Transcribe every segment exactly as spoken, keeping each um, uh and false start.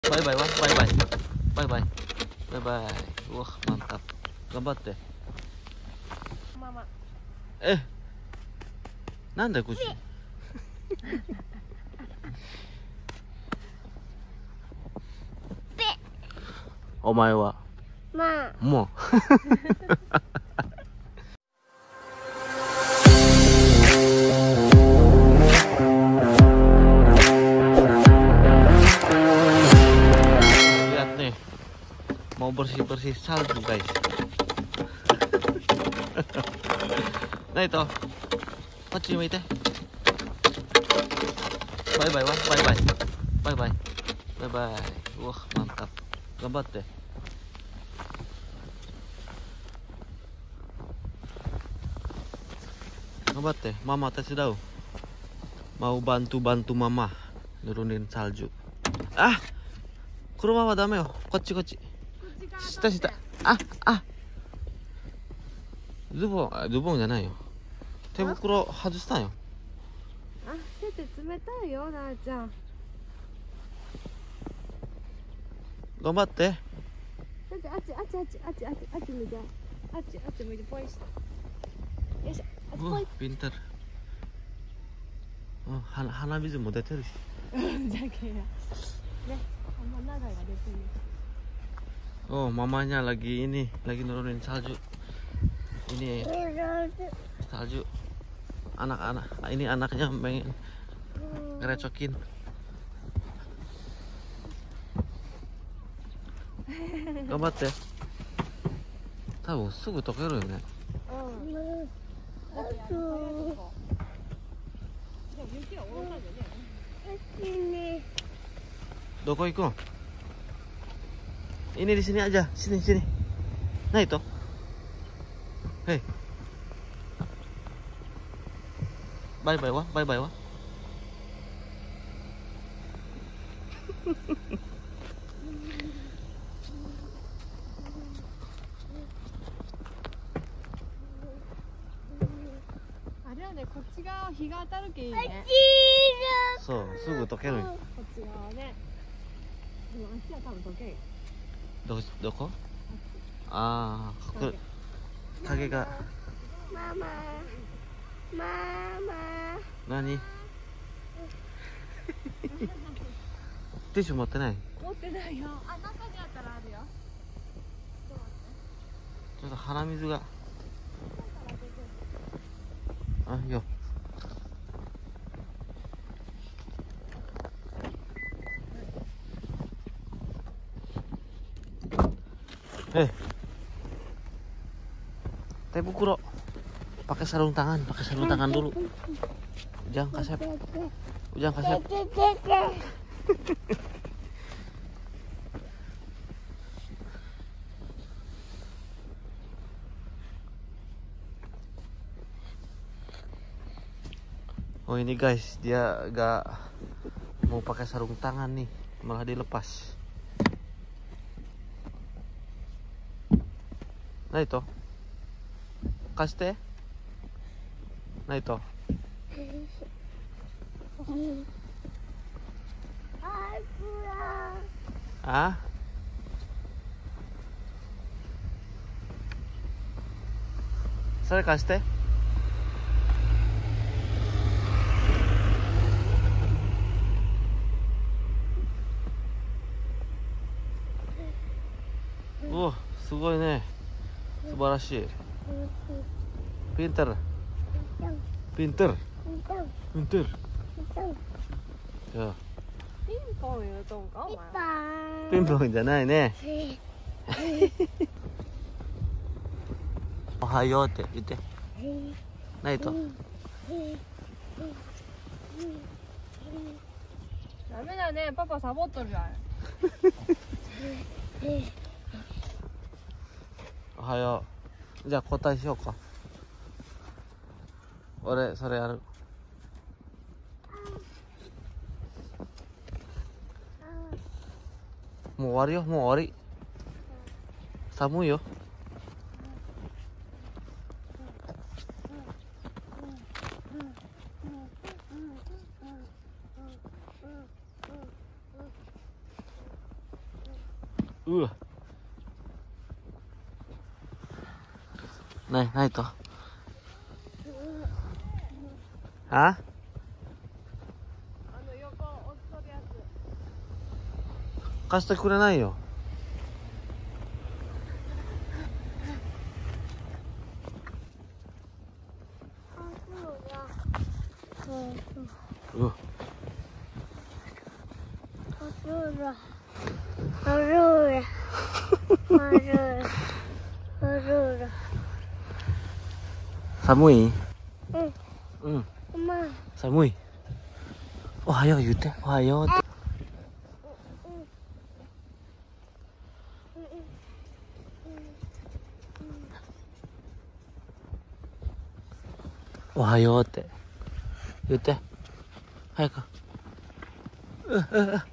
Bye bye, Wan. Bye bye. Bye bye. Bye bye. Wah, mantap. Gambatte. Mama. Eh. Nanda kushi. お前はまあ。 もうlihat nih, mau bersih-bersih salju guys. Nah itu, kochi mite. Bye bye, Wan. Bye bye. Bye bye. Bye bye. Wah, mantap. Gambatte. Gambatte, mama tetsudaru. Mau bantu-bantu mama nurunin salju. Ah, kuruma wa dame yo. Kochi kochi. Shita shita. Ah, ah. ズボン、あ、ズボンじゃないよ。手袋外したんよ。 あ、手って冷たいよ、なあちゃん。 頑張って。 だってあっちあっちあっちあっちあっちあっち向いて。あっちあっち向いてポイして。よいしょ。あっちポイ。 ピンタル。うん、鼻鼻水も出てるし。 じゃけや。ね、あんま長いが出てる。 Oh, mamanya lagi ini, lagi nurunin salju. Ini salju. Anak-anak, ini anaknya pengen ngerecokin. Gambatte. Tahu, sugu tokeru yo ne. Doko ikut? Ini di sini aja, sini sini. Nah itu. Hei. Bye bye wa, bye bye wa. So, sugu tokeruよ。 こっち側ね。でもあっちは多分溶ける。 どこどこ？ああ、こ影が。 ママ。ママ。 何？ティッシュ持ってない？ 持ってないよ。あ、中にあったらあるよ。 ちょっと鼻水が。あ、いいよ。Eh, teh bukuro, pakai sarung tangan, pakai sarung tangan dulu. Jangan kasep, jangan kasep. Oh ini guys, dia gak mau pakai sarung tangan nih, malah dilepas. Nah itu, kasih. Nah itu. Ah? Saya kasih. Oh, すごいね。素晴らしい。ピンタル。ピンタル。ピンタル。 ピンポン言うとんかお前。 ピンポンじゃないね。おはようって言って。ないと。 ダメだね、パパサボっとるじゃん。 おはよう。じゃあ交代しようか。俺それやる。もう終わるよ、もう終わり。寒いよ。 うわ。ない、ないと。はあの横押しとるやつ。 貸してくれないよ。うわ。寒い？うん。寒い。おはよう言うて。おはようって。おはようって言って。早く。ううう。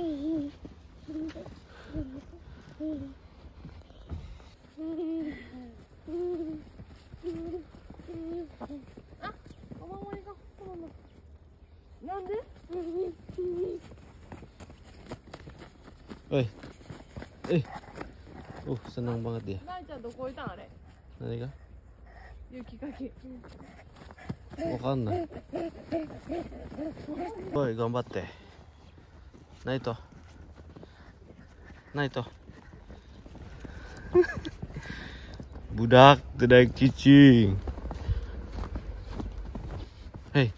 あ、お守りがなんで？ おい。おい。Oh, senang banget dia. なあちゃんどこ置いたんあれ？ 何が？ 雪かき。 わかんない。おい、頑張って。ナイト。ナイト。Budak, tidak cicing. Hei.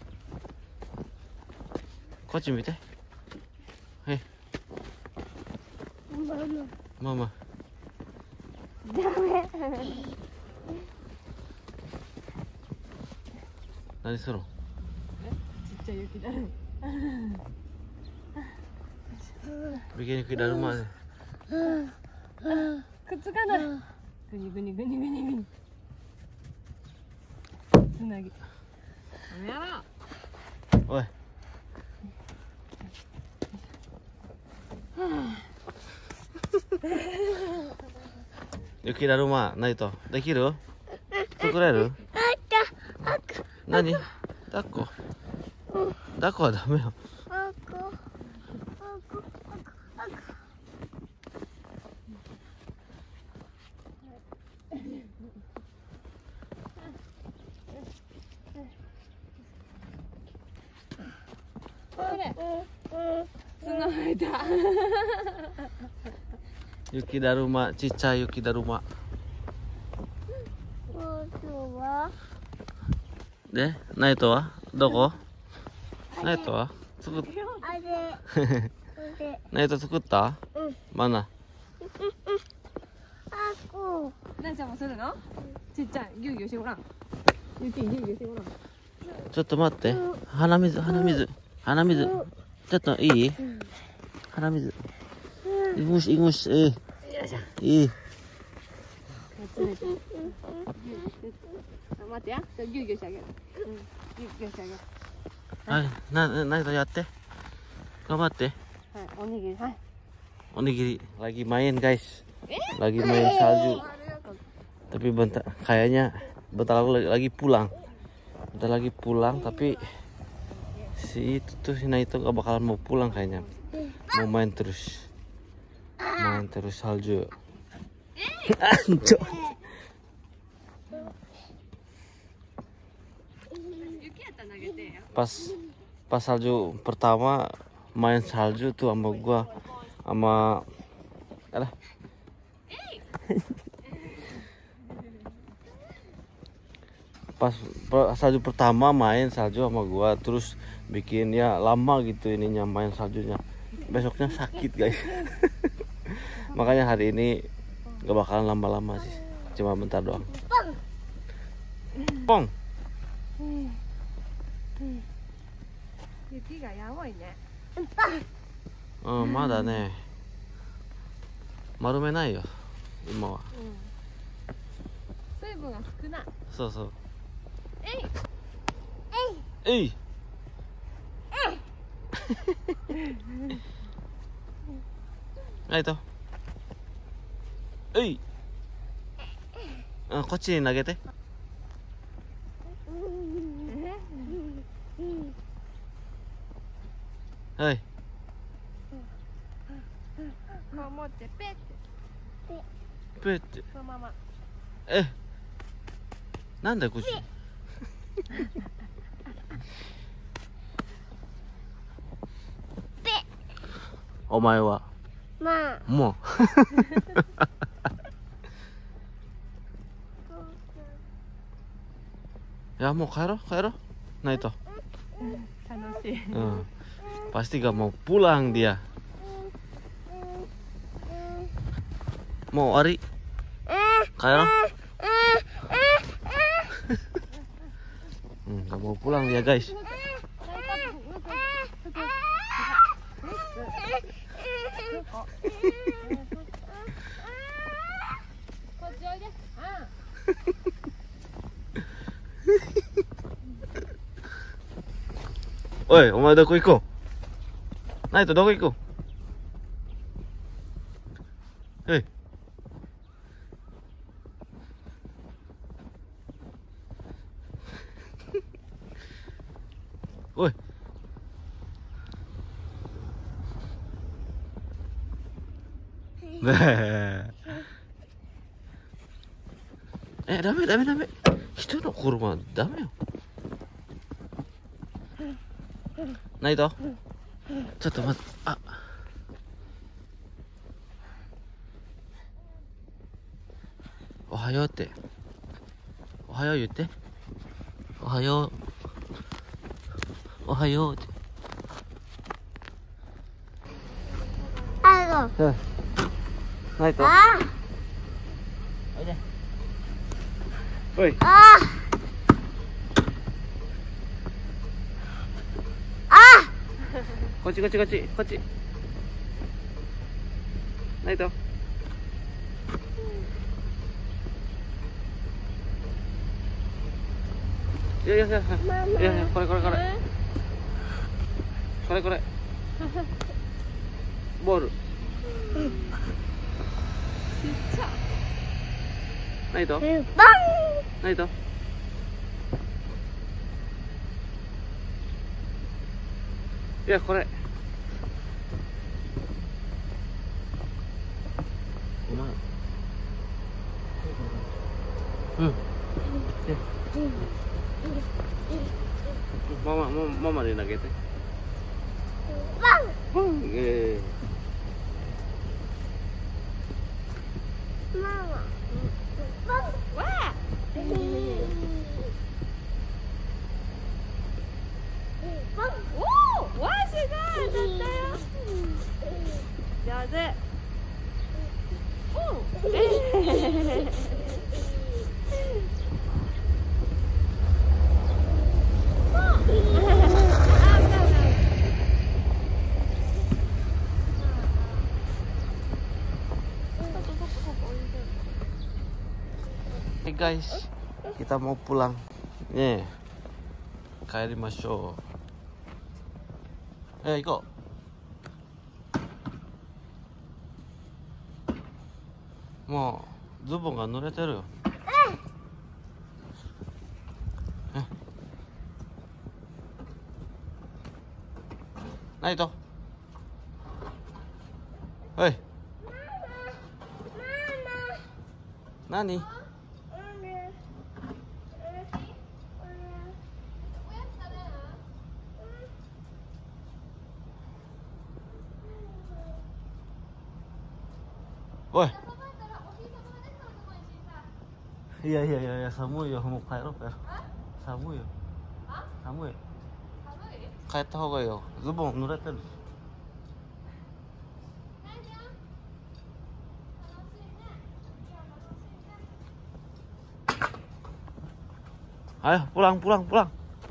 こっち見て。Hei. ママ。 ダメ。 何するの？ ちっちゃい雪だる。 Bikin雪だるまで。 くっつかない。ぐにぐにぐにぐにぐに。つなぎ。やら。 おい。雪だるまないとできる？作れる？何？抱っこ。抱っこはダメよ。 角生えた。 雪だるま、ちっちゃい雪だるま。で、ナイトはどこ？ナイトは作っナイト作った？マナ。 なあちゃんもするの？ちっちゃい、ぎゅうぎゅうしてごらん。雪ぎゅうぎゅうしてごらん。 ちょっと待って。鼻水、鼻水、鼻水。ちょっといい？鼻水。いぐし、いぐし、えい。いい。 待ってや、ぎゅうぎゅうしてあげる。ぎゅうぎゅうしてあげる。 はい、な、ナイトやって。頑張って。 はい、おにぎり、はい。 おにぎりlagi main guys, lagi main salju. Tapi bentar, kayaknya bentar lagi, lagi pulang, bentar lagi pulang. Tapi si itu tuh si Naito gak bakalan mau pulang kayaknya, mau main terus, main terus salju. Anjir. Pas pas salju pertama main salju tuh sama gua sama alah. Pas salju pertama main salju sama gua terus bikin ya lama gitu ininya main saljunya, besoknya sakit guys. Makanya hari ini gak bakalan lama-lama sih, cuma bentar doang. Pong. 雪がやばいね。 うん、まだね丸めないよ今は。 水分が少ない。 そうそう。 えいえいナイトえい。あ、こっちに投げて。はい。 こう持ってペッてペってそのまま。 えなんだよ口お前はまあ。 もういやもう帰ろう帰ろうないと楽しい。 うんpasti gak mau pulang dia mau Ari帰ろううんgak mau pulang dia guysおい、お前どこ行こうナイトどこ行こうえいおいねええ、ダメダメダメ人の車ダメよナイトちょっと待ってあおはようっておはよう言っておはようおはようってあうんナイトあおいでおいあこっちこっちこっちこっちナイトいやいやいやいやいやこれこれこれこれこれボールナイトバンナイトいやこれお前うんマママママで投げてバンうんえママバンわあバンおおわあすごい当たったよ上手おえ Hey guys, kita mau pulang. Nih, kaerimashou. Eh, ikut. Mau, zubon ga nureteru yo. Eh. Naito. Hei. Nani? Woi. Iya iya iya iya寒いよもう帰ろう帰ろう寒いよ寒い帰った方がいいよズボン濡れてるAyo pulang pulang pulang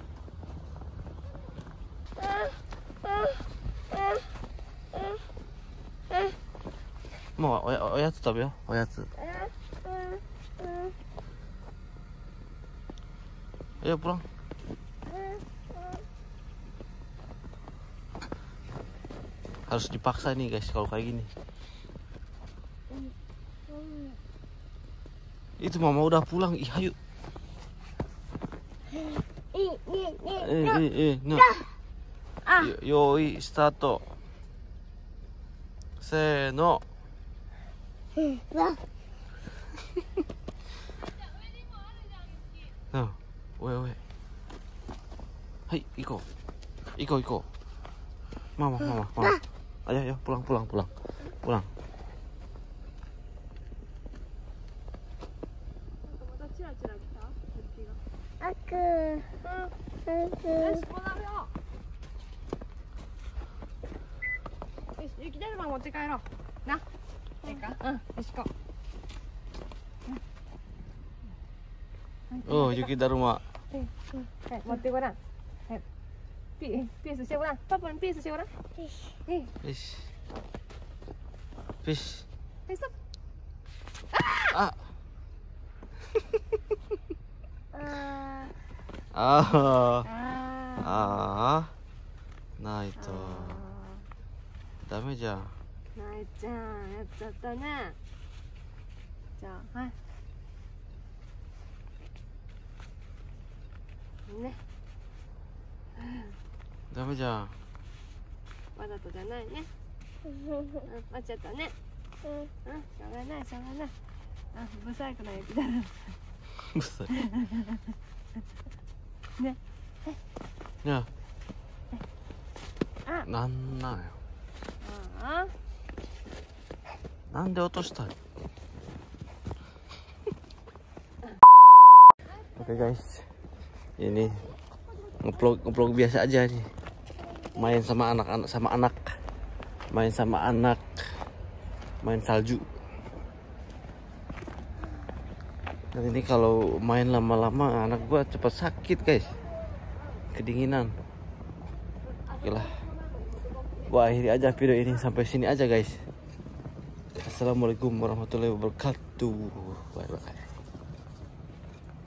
もうおや、おやつ食べようおやつAyo pulang harus dipaksa nih guys kalau kayak gini itu mama udah pulang ih ayo eh eh eh no yoi start せーの Nah, weh weh. Hai, Iko. Iko Iko. Mama mama mama. Ayo ayo pulang pulang pulang. Pulang. Aku. Aku.雪だるま持って帰ろうな。いいか。うん、よし行こう。 Oh, Yuki Daruma. はい、持ってごらん。はい。ピー、ピースしてごらん。パパにピースしてごらん。ピース。 Fish. Fish. はい、ストップ。 Ah. Ah. Ah. Ah. Nah itu. ダメじゃん。 なえちゃん、やっちゃったね。じゃあ、はい。ね。 ダメじゃん。 わざとじゃないね。うん、間違ったね。うん、うん、しょうがない、しょうがない。あ、不細工な雪だるま。 不細工。 ね。 いや。 あ、 なんなんよ。 ああ。 なんで落としたの? Oke guys, ini ngeplog ngeplog biasa aja nih, main sama anak-anak sama anak, main sama anak, main salju. Dan ini kalau main lama-lama anak gua cepat sakit guys, kedinginan. Oke lah, gua akhiri aja video ini sampai sini aja guys. Assalamualaikum warahmatullahi wabarakatuh. Bye bye.